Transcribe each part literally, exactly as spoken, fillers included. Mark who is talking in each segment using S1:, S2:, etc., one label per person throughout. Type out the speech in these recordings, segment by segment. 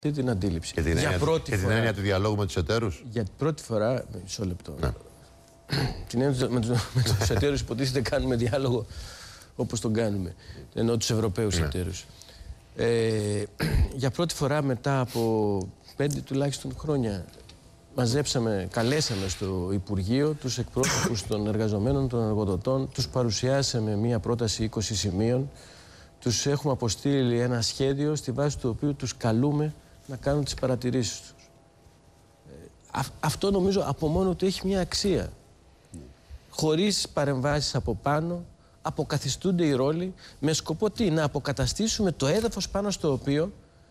S1: την αντίληψη.
S2: Και την,
S1: για
S2: έννοια,
S1: πρώτη
S2: και
S1: φορά,
S2: την έννοια του διαλόγου με τους εταίρους.
S1: Για πρώτη φορά. Μισό λεπτό. Ναι. Την έννοια με τους, με τους εταίρους υποτίθεται κάνουμε διάλογο όπως τον κάνουμε. Ενώ τους Ευρωπαίους ναι. εταίρους. Ε, για πρώτη φορά μετά από πέντε τουλάχιστον χρόνια μαζέψαμε, καλέσαμε στο Υπουργείο τους εκπρόσωπους των εργαζομένων, των εργοδοτών, τους παρουσιάσαμε μία πρόταση είκοσι σημείων, τους έχουμε αποστείλει ένα σχέδιο στη βάση του οποίου τους καλούμε να κάνουν τις παρατηρήσεις τους. Ε, α, αυτό νομίζω από μόνο του έχει μια αξία. Mm. Χωρίς παρεμβάσεις από πάνω, αποκαθιστούνται οι ρόλοι με σκοπό τι, να αποκαταστήσουμε το έδαφος πάνω στο οποίο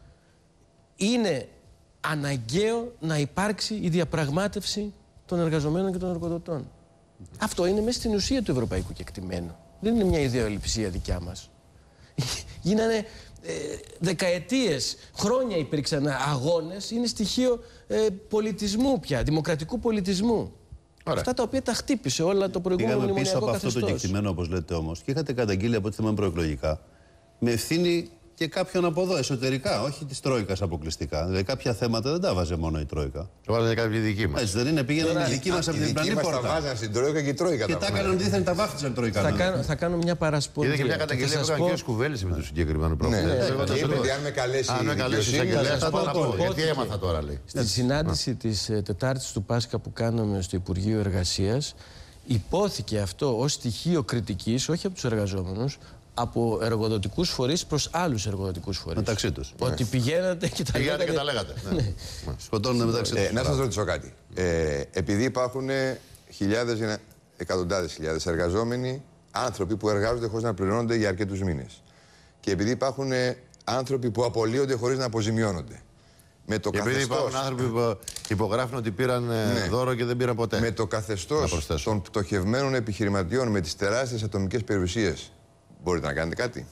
S1: είναι αναγκαίο να υπάρξει η διαπραγμάτευση των εργαζομένων και των εργοδοτών. Mm. Αυτό είναι μέσα στην ουσία του ευρωπαϊκού κεκτημένου. Δεν είναι μια ιδεολειψία δικιά μας. Γίνανε ε, δεκαετίες, χρόνια υπήρξαν αγώνες, είναι στοιχείο ε, πολιτισμού πια, δημοκρατικού πολιτισμού. Ωραία. Αυτά τα οποία τα χτύπησε όλα το προηγούμενο μνημονιακό καθεστώς.
S3: Πήγαμε πίσω από αυτό το κεκτημένο, όπως λέτε όμως, και είχατε καταγγείλει από ό,τι θυμάμαι προεκλογικά, με ευθύνη και κάποιον από εδώ, εσωτερικά, όχι της Τρόικας αποκλειστικά. Δηλαδή κάποια θέματα δεν τα βάζε μόνο η Τρόικα.
S2: Το βάζανε κάποιοι δικοί μας.
S3: Έτσι δεν είναι, πήγαιναν οι δικοί μας από την διπλανή πόρτα.
S4: Τα βάζανε στην Τρόικα και η Τρόικα.
S3: Και τα έκαναν δίθεν, τα βάφτισαν η Τρόικα.
S1: Θα, κάνω, θα κάνω μια παρασπονδία.
S2: Είδε και μια καταγγελία που έκανε ο κ. Κουβέλης με το συγκεκριμένο πρόβλημα.
S4: Ναι, ναι. Αν με καλέσει η
S2: εισαγγελέα, θα το πω. Γιατί έμαθα τώρα, λέει.
S1: Στη συνάντηση της Τετάρτης του Πάσχα που κάναμε στο Υπουργείο Εργασίας, υπόθηκε αυτό ως στοιχείο κριτικής, όχι από τους εργαζόμενους, από εργοδοτικούς φορείς προς άλλους εργοδοτικούς φορείς.
S3: Μεταξύ τους.
S1: Ότι πηγαίνατε και τα
S2: πηγαίνατε
S1: λέγατε.
S2: Και τα λέγατε. Ναι.
S1: Ναι.
S3: Σκοτώνουν μεταξύ τους.
S4: Ε, να σας ρωτήσω κάτι. Ε, επειδή υπάρχουν χιλιάδες, εκατοντάδες χιλιάδες εργαζόμενοι, άνθρωποι που εργάζονται χωρίς να πληρώνονται για αρκετούς μήνες. Και επειδή υπάρχουν άνθρωποι που απολύονται χωρίς να αποζημιώνονται. Με το
S2: και επειδή
S4: καθεστώς...
S2: υπάρχουν άνθρωποι που υπογράφουν ότι πήραν ναι. δώρο και δεν πήραν ποτέ.
S4: Με το καθεστώς των πτωχευμένων επιχειρηματιών, με τις τεράστιες ατομικές περιουσίες, μπορείτε να κάνετε κάτι?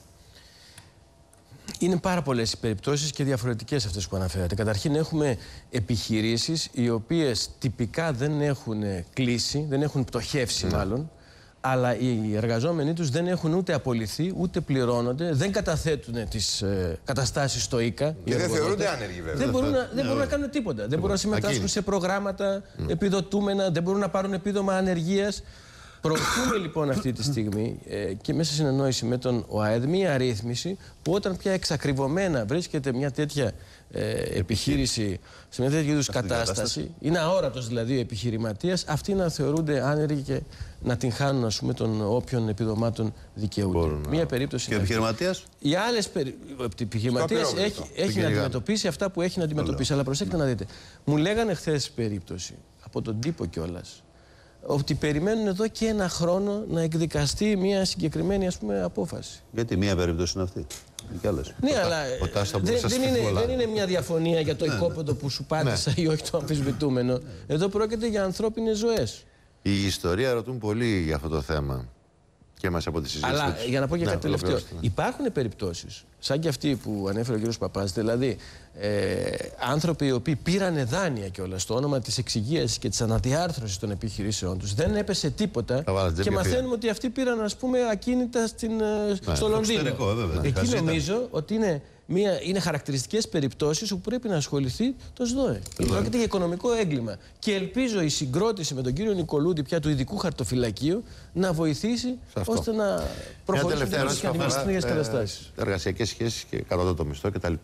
S1: Είναι πάρα πολλές οι περιπτώσεις και διαφορετικές αυτές που αναφέρατε. Καταρχήν έχουμε επιχειρήσεις οι οποίες τυπικά δεν έχουν κλείσει, δεν έχουν πτωχεύσει ναι. μάλλον, αλλά οι εργαζόμενοι τους δεν έχουν ούτε απολυθεί, ούτε πληρώνονται, δεν καταθέτουν τις ε, καταστάσεις στο ΙΚΑ.
S4: Και δεν θεωρούνται άνεργοι βέβαια.
S1: Δεν μπορούν να, δεν μπορούν να κάνουν τίποτα. Δεν μπορούν να συμμετάσχουν σε προγράμματα επιδοτούμενα, δεν μπορούν να πάρουν επίδομα ανεργίας. Προωθούμε λοιπόν αυτή τη στιγμή ε, και μέσα συνεννόηση με τον ΟΑΕΔ μια ρύθμιση που όταν πια εξακριβωμένα βρίσκεται μια τέτοια ε, επιχείρηση σε μια τέτοια είδους κατάσταση, κατάσταση, είναι αόρατος δηλαδή ο επιχειρηματίας, αυτοί να θεωρούνται άνεργοι και να την χάνουν ας πούμε των όποιων επιδομάτων δικαιούνται. Μπορούν, μια περίπτωση.
S3: Και ο επιχειρηματίας?
S1: Οι άλλες περι... Ο επιχειρηματίας έχει, έχει να αντιμετωπίσει αυτά που έχει να αντιμετωπίσει. Αλλά προσέξτε να δείτε. Μου λέγανε χθες περίπτωση από τον τύπο κιόλας, ότι περιμένουν εδώ και ένα χρόνο να εκδικαστεί μια συγκεκριμένη ας πούμε, απόφαση.
S3: Γιατί μία περίπτωση είναι αυτή? Και άλλες.
S1: Ναι, αλλά δεν, δεν, είναι, δεν είναι μια διαφωνία για το οικόπεδο που σου πάτησα ή όχι το αμφισβητούμενο. Εδώ πρόκειται για ανθρώπινες ζωές.
S2: Η ιστορία ρωτούν πολύ για αυτό το θέμα. Και μας από τη συζήτηση.
S1: Αλλά για να πω και
S2: ναι,
S1: κάτι τελευταίο. Ναι. Υπάρχουν περιπτώσεις, σαν και αυτή που ανέφερε ο κ. Παπάς, δηλαδή ε, άνθρωποι οι οποίοι πήραν δάνεια κιόλας στο όνομα της εξυγίασης και της αναδιάρθρωσης των επιχειρήσεων τους, δεν έπεσε τίποτα και μαθαίνουμε ότι αυτοί πήραν ας πούμε ακίνητα στην, ναι, στο Λονδίνο. Ναι. Εκεί νομίζω ότι είναι, μια, είναι χαρακτηριστικές περιπτώσεις όπου πρέπει να ασχοληθεί το ΣΔΟΕ. Ναι. Πρόκειται για οικονομικό έγκλημα. Και ελπίζω η συγκρότηση με τον κύριο Νικολούτη πια του ειδικού χαρτοφυλακίου να βοηθήσει ώστε να προχωρήσουν και αντιμετωπιστικές καταστάσεις.
S2: Εργασιακές σχέσεις και κατώτατο μισθό κτλ.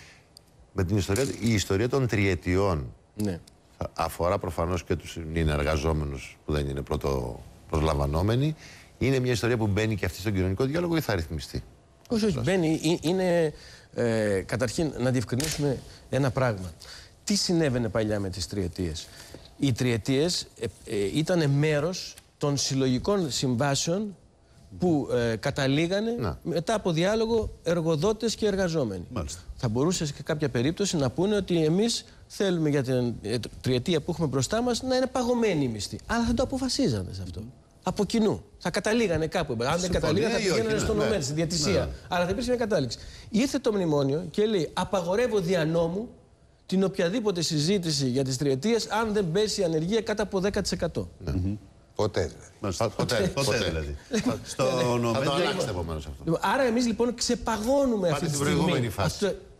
S2: Με την ιστορία, η ιστορία των τριετιών ναι. αφορά προφανώς και τους εργαζόμενους που δεν είναι πρωτοπροσλαμβανόμενοι. Είναι μια ιστορία που μπαίνει και αυτή στον κοινωνικό διάλογο ή θα ρυθμιστεί?
S1: Όχι, όχι, μπαίνει. Είναι ε, καταρχήν να διευκρινίσουμε ένα πράγμα. Τι συνέβαινε παλιά με τις τριετίες? Οι τριετίες ε, ε, ήταν μέρος των συλλογικών συμβάσεων που ε, καταλήγανε να. μετά από διάλογο εργοδότες και εργαζόμενοι. Μάλιστα. Θα μπορούσε σε κάποια περίπτωση να πούνε ότι εμείς θέλουμε για την ε, τριετία που έχουμε μπροστά μας να είναι παγωμένη η μισθή. Αλλά θα το αποφασίζανε σε αυτό. Mm. Από κοινού. Θα καταλήγανε κάπου. Αν δεν καταλήγανε, θα πηγαίνανε στον ΟΜΕΡ, στη διατησία. Ναι. Αλλά θα υπήρξε μια κατάληξη. Ήρθε το μνημόνιο και λέει: απαγορεύω δια νόμου την οποιαδήποτε συζήτηση για τις τριετίες αν δεν πέσει η ανεργία κάτω από δέκα τοις εκατό. Ναι. Mm-hmm.
S4: Ποτέ δηλαδή.
S3: Ποτέ, ποτέ δηλαδή. Στο
S2: θα το αλλάξετε επομένως αυτό.
S1: Άρα εμείς λοιπόν ξεπαγώνουμε αυτή τη στιγμή.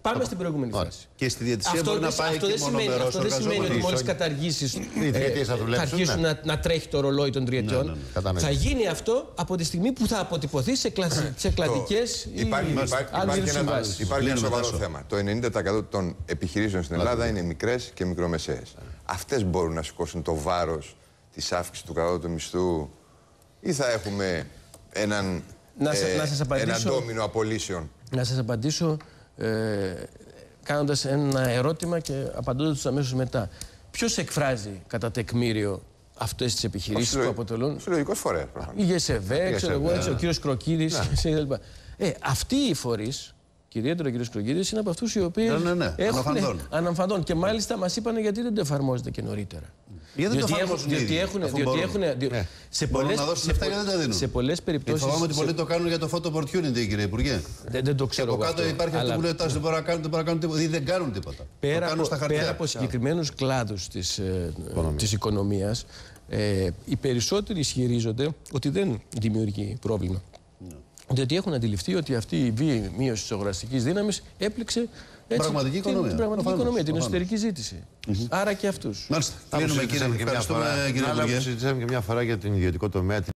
S1: Πάμε στην προηγούμενη φάση.
S3: Και στη διαιτησία
S1: αυτό
S3: μπορεί να πάει
S1: αυτό
S3: και
S1: δεν σημαίνει, αυτό δεν σημαίνει ότι μόλις καταργήσεις ε, θα, θα αρχίσουν ναι. να, να τρέχει το ρολόι των τριετιών. Ναι, ναι, ναι. Θα γίνει αυτό από τη στιγμή που θα αποτυπωθεί σε, κλασι, σε κλαδικές ή άλλες συμβάσεις.
S4: Υπάρχει ένα σοβαρό θέμα. Το ενενήντα τοις εκατό των επιχειρήσεων στην Ελλάδα είναι μικρές και μικρομεσαίες. Αυτές μπορούν να σηκώσουν το βάρος της αύξησης του κατώτατου μισθού ή θα έχουμε έναν,
S1: να ε, να σας
S4: ένα ντόμινο απολύσεων.
S1: Να σας απαντήσω ε, κάνοντας ένα ερώτημα και απαντώντας τους αμέσως μετά. Ποιος εκφράζει κατά τεκμήριο αυτές τις επιχειρήσεις που αποτελούν...
S4: Συλλογικός φορέας.
S1: Η ΓΕΣΕΒΕ, ξέρω εγώ, έτσι, ο κύριος Κροκίδης κλπ. Ε, αυτοί οι φορείς, και ιδιαίτερα ο κύριος Κροκίδης, είναι από αυτούς οι οποίοι
S3: ναι, ναι, ναι.
S1: έχουν
S3: αναφαντών.
S1: αναφαντών. Και μάλιστα μας είπαν γιατί δεν το εφαρμόζεται και νωρίτερα.
S3: Γιατί δεν το εφαρμόζουν
S1: διότι έχουν, διότι έχουν,
S3: ναι.
S1: σε πολλές,
S3: να δώσουν λεφτά και δεν τα δίνουν.
S1: Σε πολλές περιπτώσεις...
S3: Φοβάμαι ότι
S1: σε...
S3: πολλοί το κάνουν για το photo opportunity, κύριε Υπουργέ.
S1: Δεν, δεν το ξέρω
S3: και από κάτω
S1: αυτό,
S3: υπάρχει αυτό που λέει δεν μπορούν να κάνουν, δεν μπορούν να κάνουν τίποτα. Δεν κάνουν τίποτα.
S1: Πέρα, από, πέρα από συγκεκριμένους κλάδους της, ε, της οικονομίας, ε, οι περισσότεροι ισχυρίζονται ότι δεν δημιουργεί πρόβλημα. Ναι. Διότι έχουν αντιληφθεί ότι αυτή η βίαιη μείωση της αγοραστικής δύναμης έπληξε έτσι,
S3: πραγματική
S1: την,
S3: οικονομία,
S1: την πραγματική
S3: προφανώς,
S1: οικονομία, την
S3: προφανώς.
S1: εσωτερική ζήτηση. Mm-hmm. Άρα και αυτούς.
S3: Μάλιστα. Κλείνουμε, κύριε. Ευχαριστούμε, κύριε Υπουργέ.
S2: Συζητήσαμε και μια φορά για την ιδιωτικό τομέα.